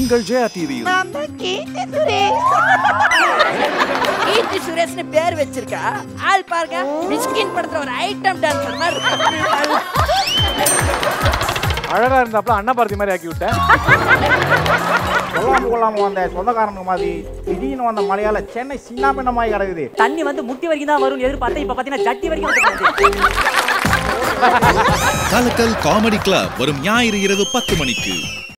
உங்கள் ஜெயா டிவியில். நான் தான் கீர்த்தி சுரேஷ். கீர்த்தி சுரேஷ்னு பேர் வச்சிருக்கா. ஆள் பாருங்க, மிஸ்கின் படத்துல ஒரு ஐட்டம் டான்சர் மாதிரி இருக்கு. அழகா இருந்தாப்ல அண்ணா பார்த்தி மாதிரி ஆக்கி விட்டேன். கொள்ளாம வந்த சொந்தக்காரனுக்கு மாதிரி திடீர்னு வந்த மலையால சென்னை சின்ன பின்னமாய் கிடக்குது. தண்ணி வந்து முட்டி வரைக்கும் தான் வரும்னு எதிர்பார்த்தேன். இப்ப பாத்தீங்கன்னா ஜட்டி வரைக்கும். கலக்கல் காமெடி கிளப் வரும் ஞாயிறு இரவு 10 மணிக்கு.